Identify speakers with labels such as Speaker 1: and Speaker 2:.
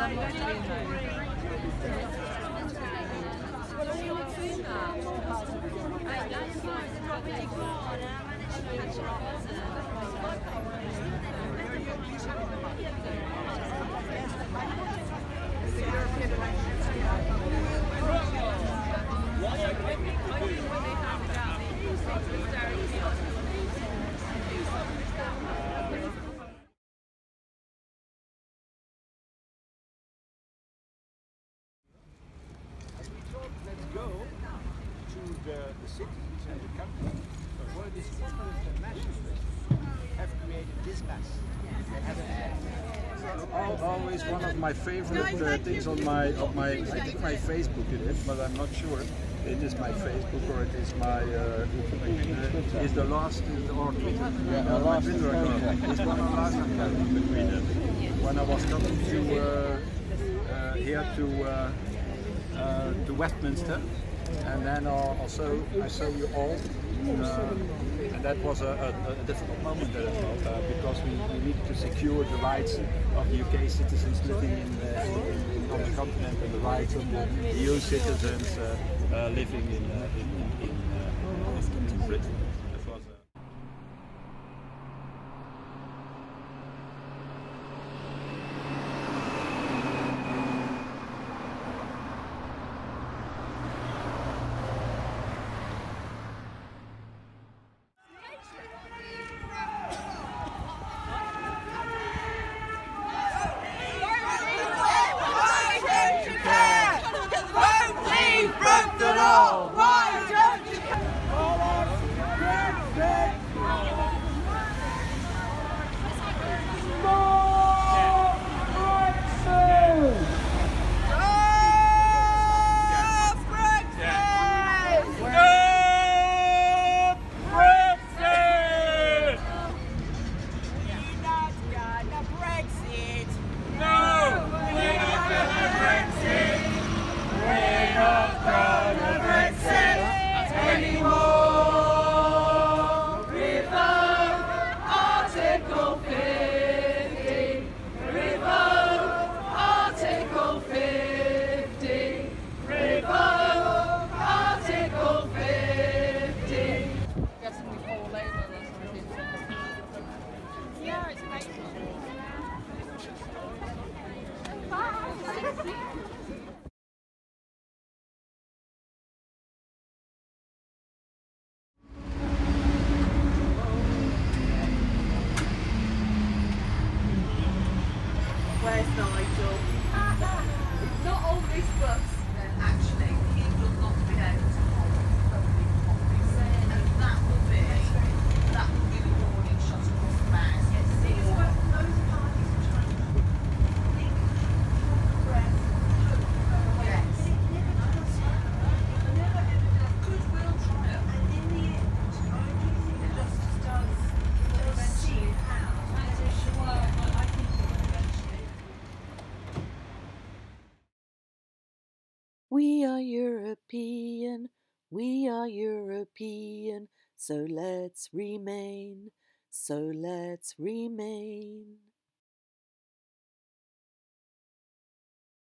Speaker 1: The cities and the countries where these internationalists have created this mess. They have always one of my favorite things on my I think my Facebook it is, but I'm not sure. It is my Facebook or it is my is the last or Twitter. Yeah, the last Twitter account. It's one of the last account between them. When I was coming to here to Westminster. And then also I saw you all, and that was a difficult moment at all, because we needed to secure the rights of the UK citizens living on the continent and the rights of the EU citizens living in Britain.
Speaker 2: Where's Nigel? Not all these books, actually, he will not be able to hold public copies. And that will be the warning shot across the back. These are those parties are trying to think, press, hope, yes. Goodwill triumph. And in the end, I do think the justice does see how. I think
Speaker 3: We are European, so let's remain, so let's remain.